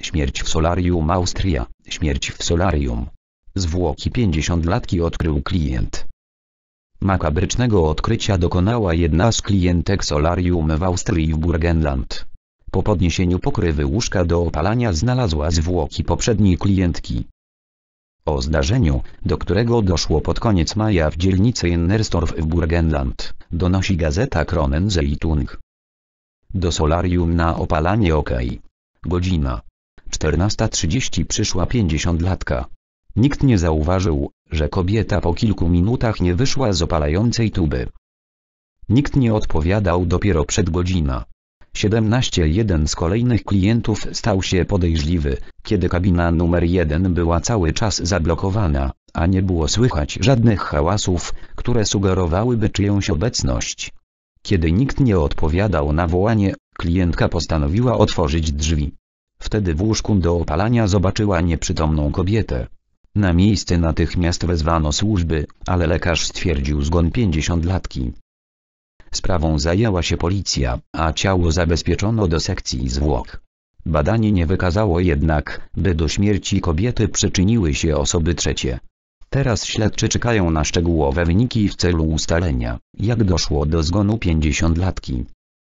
Śmierć w solarium Austria. Śmierć w solarium. Zwłoki 50-latki odkrył klient. Makabrycznego odkrycia dokonała jedna z klientek solarium w Austrii w Burgenland. Po podniesieniu pokrywy łóżka do opalania znalazła zwłoki poprzedniej klientki. O zdarzeniu, do którego doszło pod koniec maja w dzielnicy Jennersdorf w Burgenland, donosi gazeta Kronen Zeitung. Do solarium na opalanie OK. Godzina 14:30 przyszła 50-latka. Nikt nie zauważył, że kobieta po kilku minutach nie wyszła z opalającej tuby. Nikt nie odpowiadał dopiero przed godzina 17. Jeden z kolejnych klientów stał się podejrzliwy, kiedy kabina numer 1 była cały czas zablokowana, a nie było słychać żadnych hałasów, które sugerowałyby czyjąś obecność. Kiedy nikt nie odpowiadał na wołanie, klientka postanowiła otworzyć drzwi. Wtedy w łóżku do opalania zobaczyła nieprzytomną kobietę. Na miejsce natychmiast wezwano służby, ale lekarz stwierdził zgon 50-latki. Sprawą zajęła się policja, a ciało zabezpieczono do sekcji zwłok. Badanie nie wykazało jednak, by do śmierci kobiety przyczyniły się osoby trzecie. Teraz śledczy czekają na szczegółowe wyniki w celu ustalenia, jak doszło do zgonu 50-latki.